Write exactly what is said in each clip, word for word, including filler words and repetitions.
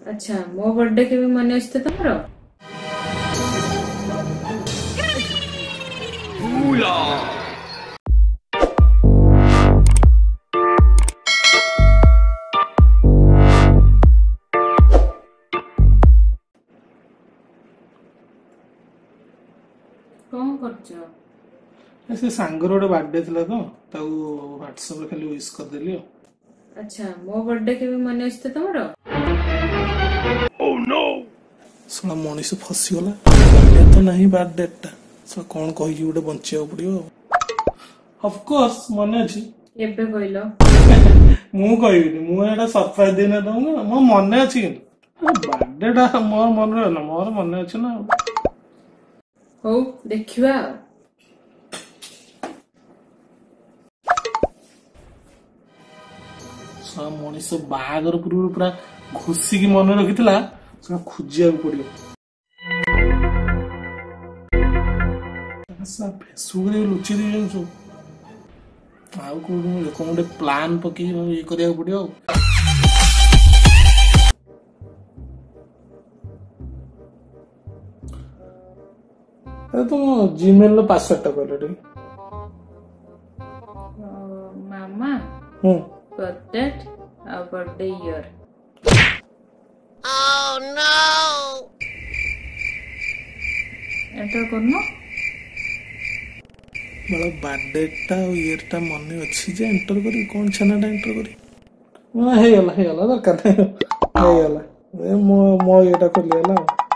अच्छा मो बर्थडे के भी मन अच्छे तुमरो कौन करछो ऐसे सांगर गोटे बर्थडे थिला तो ताऊ व्हाट्सएप रे खाली विश कर देली। अच्छा मो बर्थडे के भी मन अच्छे तुमरो ओह नो सला मनीष फसी गला बर्थडे तो नहीं बर्थडे टा सला कोन कहि कि गोटे बंचिया पड़ियो ऑफ कोर्स मन अछि केबे कहलो मु कहिबिनी मु एटा सरप्राइज देना दउना मो मन अछि बर्थडे टा मोर मन रे ना मोर मन अछि ना हो देखिवा सा मनीष बाहागर पूर्व पूरा घुसी की मन रखिथिला सा खुजिया पड़ियो सा फेसबुक रे लुचि दे जंसु आउ को लोक मोटे प्लान पकी ये करिया पड़ियो अरे तुम जीमेल लो पासवर्ड टा कहलो रे मामा हम्म बर्थडे और birthday year Oh no! Enter करनो मला बर्थडे टा ईयर टा मने अछि जे एंटर करी कोन छना टा एंटर करी हां हे गला हे गला दरकार नै हे गला ए मो मो एटा को लेला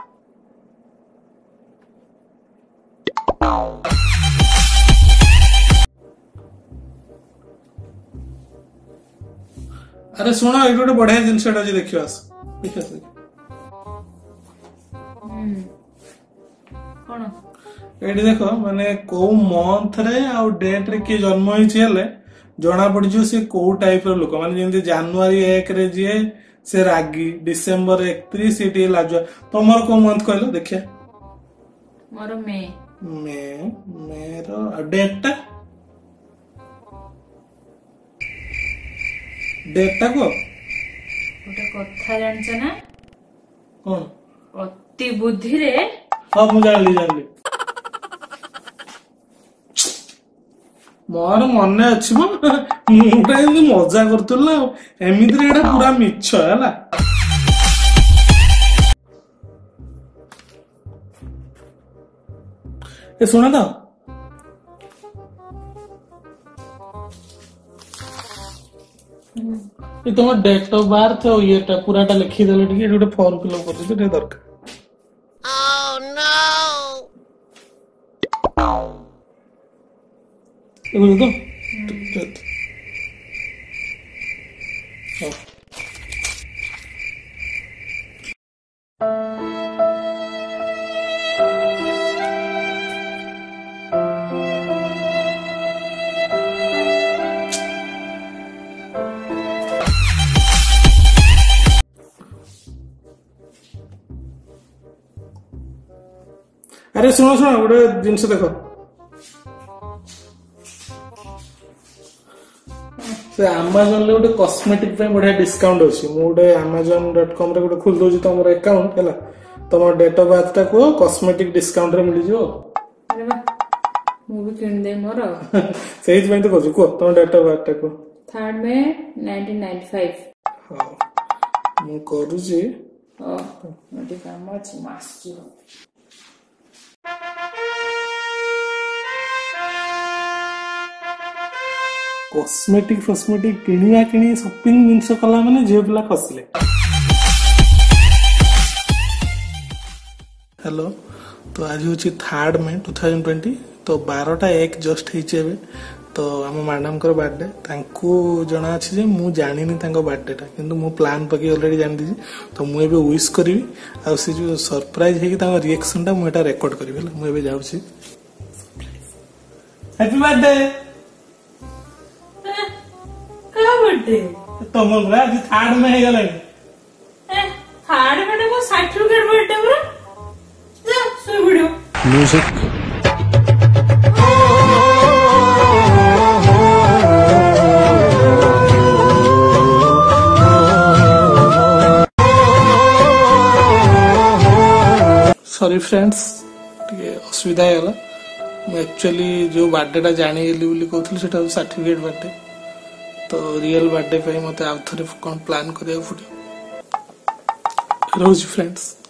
अरे सुनो एटा गोटे बढ़िया जिनसटा जे देखियो आस देखियो हम्म कोन एडी देखो माने को मंथ रे आ डेट रे के जन्म होई छेले जणा पड़ जो से को टाइप रो लोक माने जेंति जनवरी एक रे जे से रागी डिसेंबर इकतीस इटी लाजो तमर को मंथ कहलो देखिया मोर मे मे मेरो डेट टा डेट टा को गोटे कथा जानछ ना कोन अति बुद्धि रे हां मु जानली जानली मोर मन अछि म मुटा एमि मजा करतुला एमिति रे एटा पूरा मिछ हला ए सुना तो ये तुम डेट ऑफ बर्थ और ये टा पूरा टा लिखि देले ठीक गोटे फॉर्म फिल अप कर दे दरकार Oh no! एगो दो तो हां अरे सुनो सुनो गोटे जिनस देखो से अमेज़न ले गोटे कॉस्मेटिक पे बढ़िया डिस्काउंट अछि मु गोटे amazon डॉट कॉम रे गोटे खोल दोजी तमरो अकाउंट हैला तमरो डेट ऑफ बर्थ टा को कॉस्मेटिक डिस्काउंट रे मिली जो अरे बा मु भी किन दे मोर सही में तो कहू को तम डेट ऑफ बर्थ टा को थर्ड में नाइनटीन नाइंटी फाइव हां मु करू जी ओ मोटी काम अछि मास जी कॉस्मेटिक फॉस्मेटिक किनिया किनी शॉपिंग जिनस कला माने जे पिला खसले हेलो तो आज होची थर्ड में टू थाउजेंड ट्वेंटी तो बारह एक जस्ट हिचे तो आम मैडम को बर्थडे तांको जना अछि जे मु जानिनी तांको बर्थडे टा किंतु मु प्लान पकी ऑलरेडी जान दीजी तो मु एबे विश करबी आ से जो सरप्राइज है कि तांको रिएक्शन टा मु एटा रिकॉर्ड करबी मु एबे जाउ छी हैप्पी बर्थडे का बर्थडे तुम आज थर्ड में है गला थर्ड में को सर्टिफिकेट बर्थडे पूरा जा सो वीडियो म्यूजिक सॉरी फ्रेंड्स टे असुविधा है एक्चुअली जो बर्थडे जानी कहती से सर्टिफिकेट बर्थडे तो रियल बर्थडे मत आउ थे कौन प्लान करा पड़े रोज फ्रेंड्स।